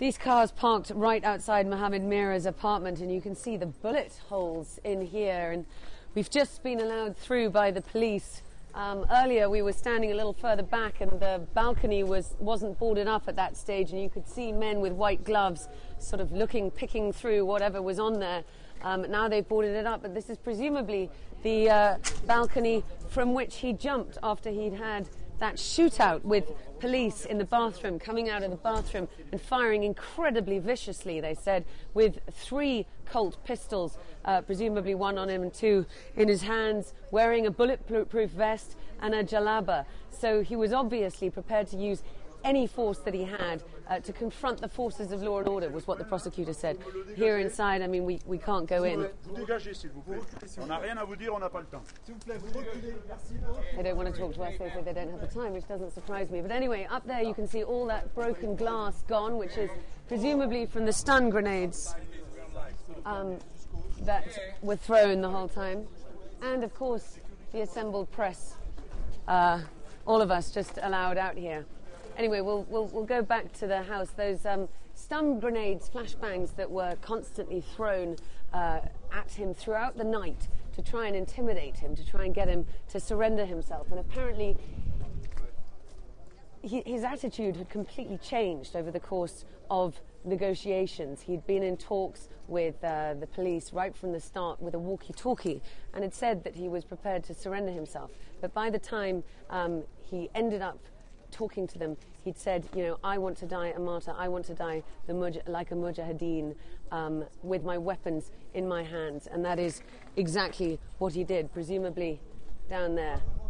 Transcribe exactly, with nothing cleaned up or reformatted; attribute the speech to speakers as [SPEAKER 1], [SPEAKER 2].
[SPEAKER 1] These cars parked right outside Mohamed Mira's apartment, and you can see the bullet holes in here. And we've just been allowed through by the police. Um, earlier we were standing a little further back, and the balcony was, wasn't boarded up at that stage, and you could see men with white gloves sort of looking, picking through whatever was on there. Um, now they've boarded it up, but this is presumably the uh, balcony from which he jumped after he'd had that shootout with police in the bathroom, coming out of the bathroom and firing incredibly viciously, they said, with three Colt pistols, uh, presumably one on him and two in his hands, wearing a bulletproof vest and a jalaba. So he was obviously prepared to use any force that he had uh, to confront the forces of law and order, was what the prosecutor said. Here inside, I mean, we, we can't go in. They don't want to talk to us, they say they don't have the time, which doesn't surprise me. But anyway, up there you can see all that broken glass gone, which is presumably from the stun grenades um, that were thrown the whole time. And of course, the assembled press, uh, all of us just allowed out here. Anyway, we'll, we'll, we'll go back to the house. Those um, stun grenades, flashbangs that were constantly thrown uh, at him throughout the night to try and intimidate him, to try and get him to surrender himself. And apparently he, his attitude had completely changed over the course of negotiations. He'd been in talks with uh, the police right from the start with a walkie-talkie, and had said that he was prepared to surrender himself. But by the time um, he ended up talking to them, he'd said, you know, I want to die a martyr, I want to die the muj- like a mujahideen, um, with my weapons in my hands. And that is exactly what he did, presumably down there.